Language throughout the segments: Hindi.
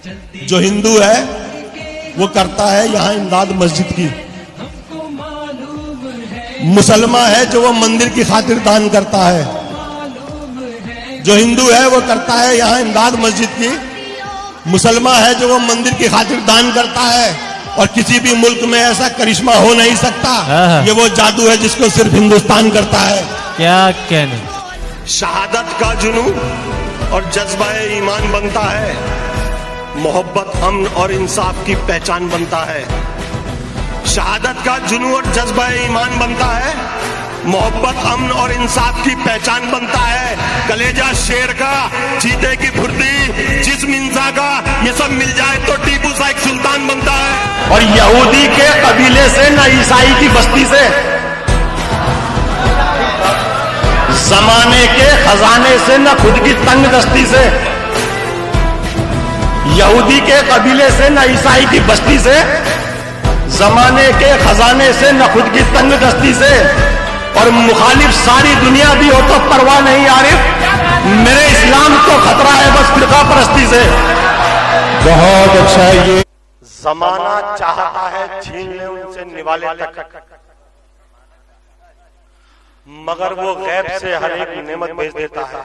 जो हिंदू है वो करता है यहाँ इमदाद मस्जिद की, मुसलमान है जो वो मंदिर की खातिर दान करता है। जो हिंदू है वो करता है यहाँ इमदाद मस्जिद की, मुसलमान है जो वो मंदिर की खातिर दान करता है। और किसी भी मुल्क में ऐसा करिश्मा हो नहीं सकता। ये वो जादू है जिसको सिर्फ हिंदुस्तान करता है। क्या कहने। शहादत का जुनून और जज्बा ईमान बनता है, मोहब्बत अमन और इंसाफ की पहचान बनता है। शहादत का जुनून और जज्बा ईमान बनता है, मोहब्बत अमन और इंसाफ की पहचान बनता है। कलेजा शेर का, चीते की फुर्ती, जिस्म इंसान का, ये सब मिल जाए तो टीपू सा एक सुल्तान बनता है। और यहूदी के कबीले से न ईसाई की बस्ती से, जमाने के खजाने से न खुद की तंग दस्ती से, यहूदी के कबीले से न ईसाई की बस्ती से, जमाने के खजाने से न खुद की तंग दस्ती से। और मुखालिफ सारी दुनिया भी हो तो परवाह नहीं आरिफ, मेरे इस्लाम को खतरा है बस फिरका परस्ती से। बहुत अच्छा है। ये जमाना चाहता है छीन ले उनसे निवाले तक, मगर वो गैब से हर एक नेमत भेज देता है।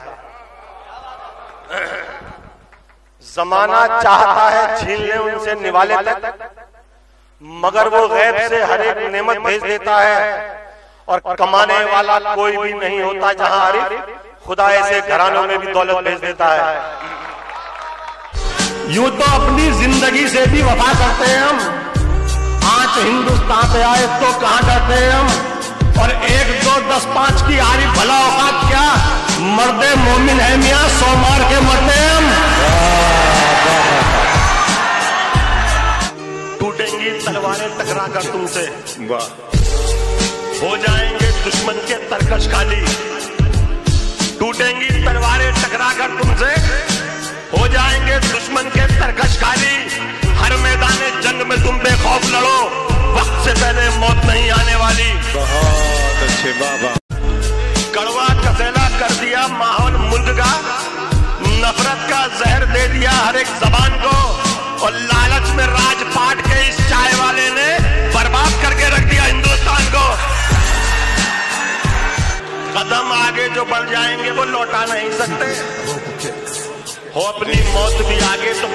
जमाना चाहता है छीन ले उनसे निवाले तक, मगर वो गैब से हर एक नेमत भेज देता है। और कमाने वाला कोई भी नहीं होता जहां आरिफ, खुदा ऐसे घरानों में भी दौलत भेज देता है। यूं तो अपनी जिंदगी से भी वफा करते हैं हम, आज हिंदुस्तान पे आए तो कहां डरते हैं हम। और 1 2 10 5 की आरिफ भला औकात क्या, मर्दे मोमिन है मियां, 100 मार के मरते हैं हम। टूटेंगी तलवारें टकरा कर तुमसे, हो जाएंगे दुश्मन के तरकश खाली। टूटेंगी तलवारें टकरा कर तुमसे, हो जाएंगे दुश्मन के तरकश खाली। हर मैदाने जंग में तुम बेखौफ लड़ो, वक्त से पहले मौत नहीं आने वाली। बहुत अच्छे बाबा। कड़वा कसेला कर दिया माहौल मुल्क का, नफरत का जहर दे दिया हर एक जबान को। और लालच में राजपाट के इस चाय वाले ने बर्बाद करके रख दिया हिंदुस्तान को। कदम आगे जो बढ़ जाएंगे वो लौटा नहीं सकते, हो अपनी मौत भी आगे तो